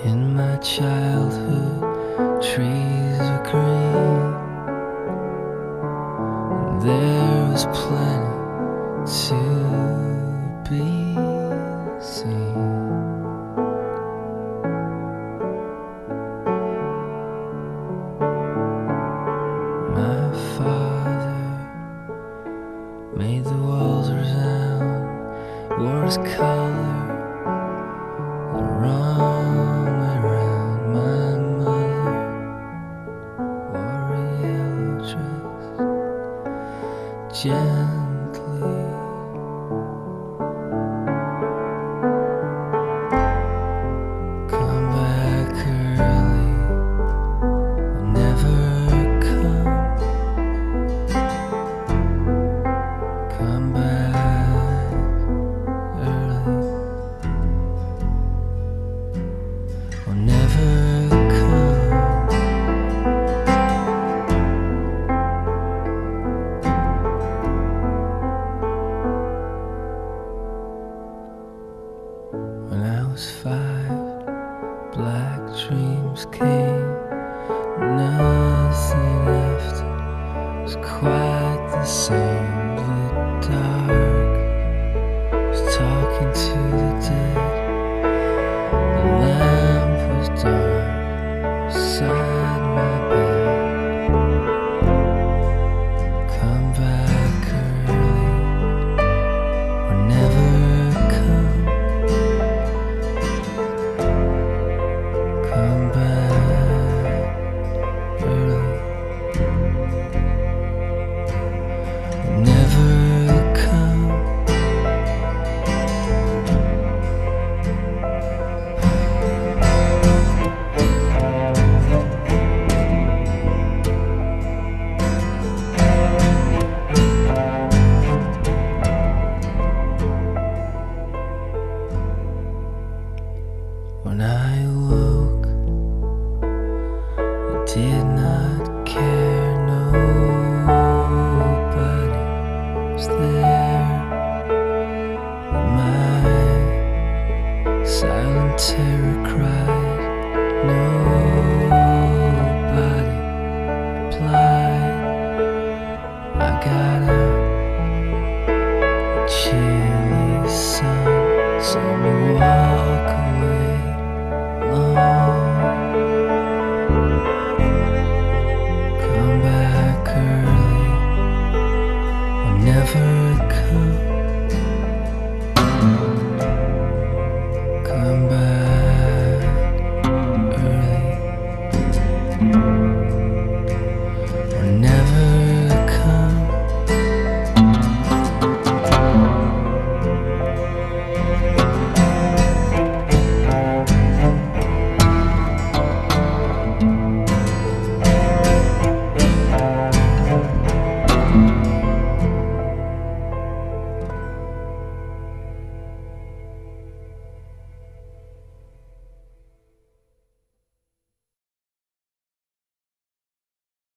In my childhood, trees were green, and there was plenty to be seen. My father made the walls resound, wore his collar the wrong way round. My mother wore a yellow dress gently. Come back early, or never come. Come back early, or never come. When I was 5, black dreams came. Nothing after was quite the same. The dark was talking to the dead. The lamp was dark beside my bed. Come back early, or never come. Come back early, or never come. When I awoke, I did not care. Nobody was there. My silent terror cried.